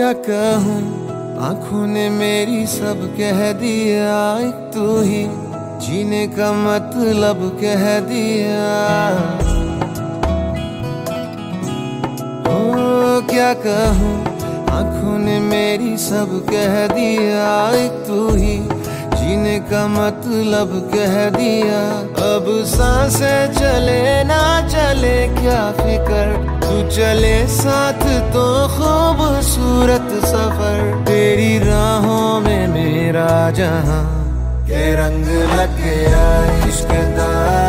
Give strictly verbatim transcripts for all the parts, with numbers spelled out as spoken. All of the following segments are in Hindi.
क्या कहूँ, आंखों ने मेरी सब कह दिया, एक तू ही जीने का मतलब कह दिया। ओ क्या कहूँ, आंखों ने मेरी सब कह दिया, एक तू ही जीने का मतलब कह दिया। अब सांसें चले ना चले क्या फिकर, तू चले साथ तो खूबसूरत सफर। तेरी राहों में मेरा जहां के रंग लग गया इश्क दा,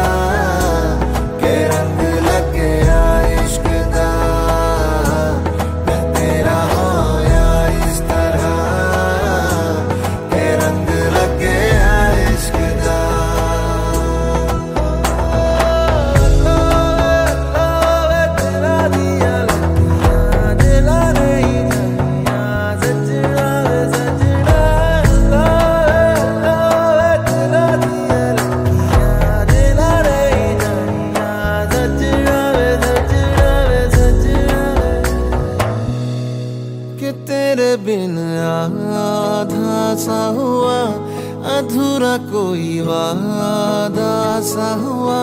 के रंग लग गया इश्क दा। मैं तेरा होया इस तरह, के रंग लग गया इश्क दा। तेरे बिन आधा सा हुआ, अधूरा कोई वादा सा हुआ।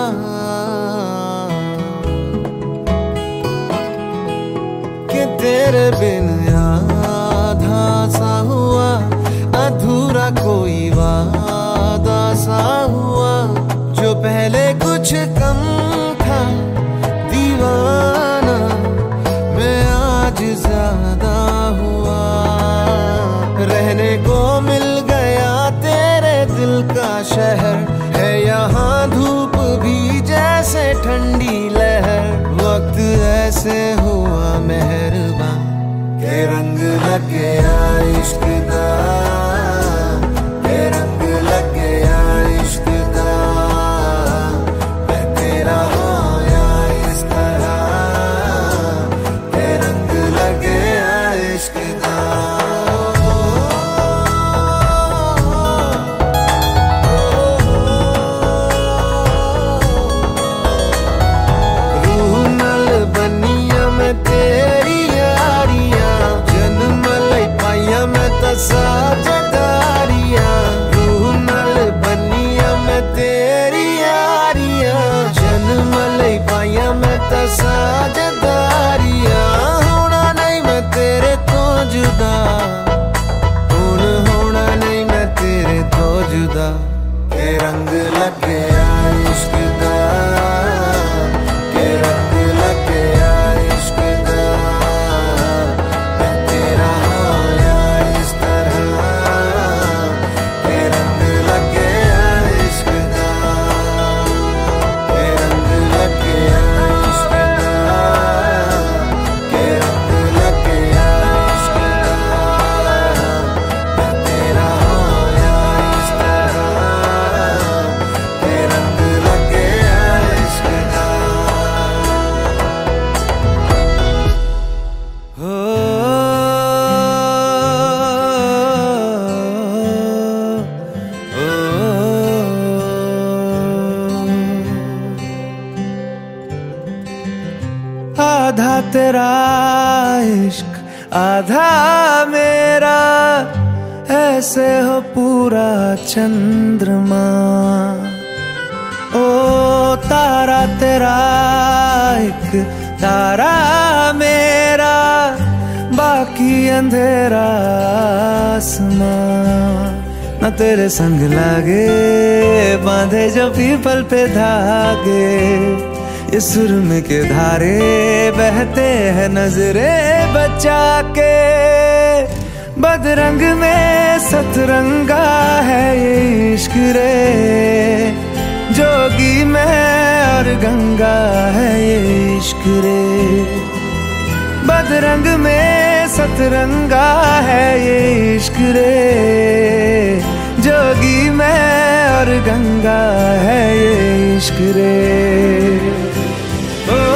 कि तेरे बिन आधा सा हुआ, अधूरा कोई वादा सा हुआ। जो पहले कुछ कम था दीवाना, मैं आज ज्यादा हुआ। रहने को मिल गया तेरे दिल का शहर, है यहाँ धूप भी जैसे ठंडी लहर। वक्त ऐसे हुआ मेहरबान, के रंग लग गया इश्क दा, के रंग लग गया इश्क दा। मैं तेरा होया इस तरह, के रंग लग गया इश्क दा। रूह नल बनिया मैं तेरी यारियां, जन्म लई पाइया मैं तो साझेदारियां। रूह नल बनिया मैं तेरी यारियां, जन्म लई पाइया मैं तो साझेदारियां। होना नहीं मैं तेरे तो जुदा, हुन होना नहीं मैं तेरे तो जुदा। के रंग लग गया इश्क दा, के रंग लग गया इश्क दा। मैं तेरा होया इस तरह, के रंग लग गया इश्क दा, के रंग लग गया इश्क दा, के रंग लग गया इश्क दा। मैं तेरा होया इस तरह, के रंग लग गया इश्क दा। हो आधा तेरा इश्क आधा मेरा, ऐसे हो पूरा चंद्रमा। ओ तारा तेरा एक तारा मेरा, बाकी अंधेरा आसमां। न तेरे संग लागे बांधे जो पीपल पे धागे, इस सुरम के धारे बहते हैं नजरे बचा के। बदरंग में सतरंगा है ये इश्क रे, जोगी में और गंगा है ये इश्क रे। बदरंग में सतरंगा है ये इश्क रे, जोगी में और गंगा है ये इश्क रे। ओ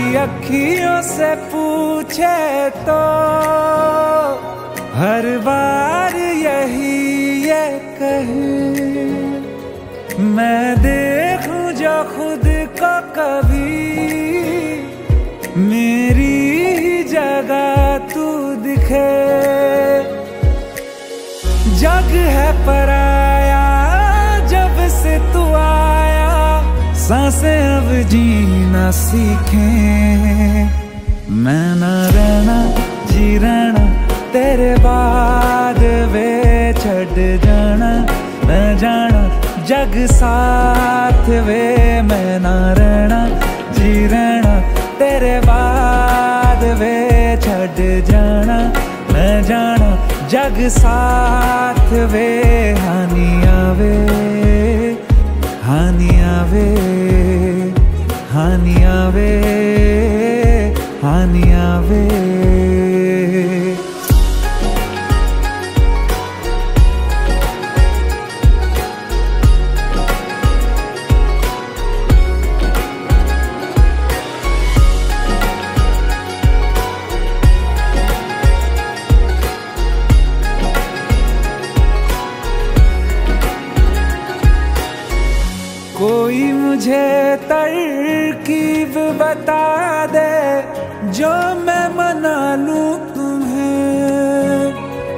अखियों से पूछे तो हर बार यही ये कहे, मैं देखूं जो खुद को कभी मेरी ही जगह तू दिखे। जग है पराया जब से तू आया, सांसें अब जीना सीखे। मैं ना रहना जी रहना तेरे बाद वे छड़ जाना, मैं जाना जग साथ वे। मैं ना रहना जी रहना तेरे बाद वे छड़ जाना, मैं जाना जग साथ वे। हानि आवे हानि आवे हानि आवे हानि आवे। कोई मुझे तरकीब बता दे जो मैं मना लूं तुम्हें।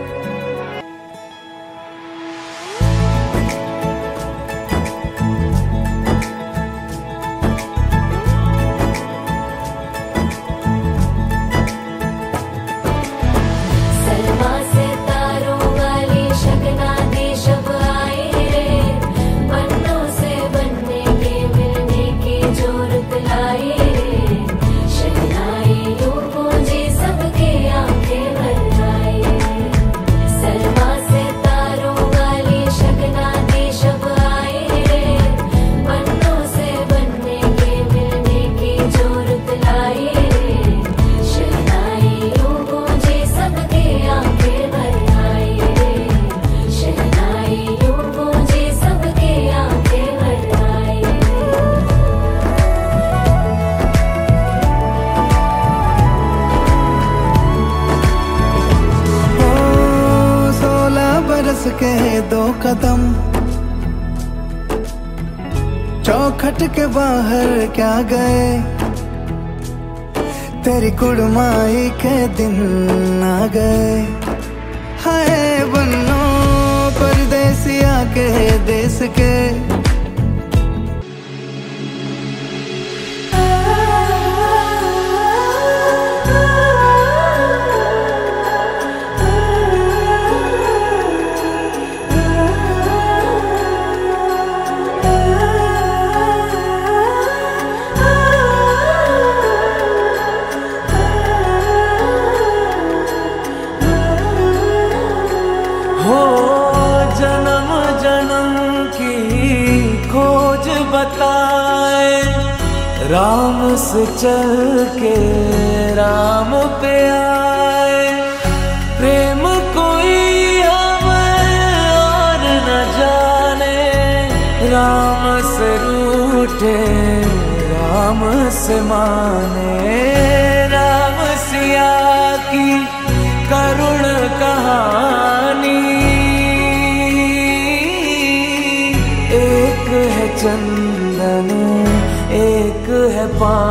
सलमा से तारों वाली शगना दे शब आए रे, पन्नों से बनने के मिलने की जोरत लाए रे। शहनाई यूं गूंजी सबके आंखें भर आए। सलमा से तारों वाली शगना दे शब आए रे, पन्नों से बनने के मिलने की जोरत लाए रे। शहनाई यूं गूंजी सबके आंखें भर आए रे। शहनाई यूं गूंजी सबके आंखें भर आए। ओ सोलह बरस के दो कदम चौखट के बाहर क्या गए, तेरी कुड़माई के दिन आ गए। हाय बन्नो परदेसिया के देश के, हो जन्म जन्म की खोज बताए, राम से चल के राम पे आए। प्रेम कोई हमें और न जाने, राम से रूठे राम से माने। राम सिया की करुण कहानी, एक है चंदन एक है पानी।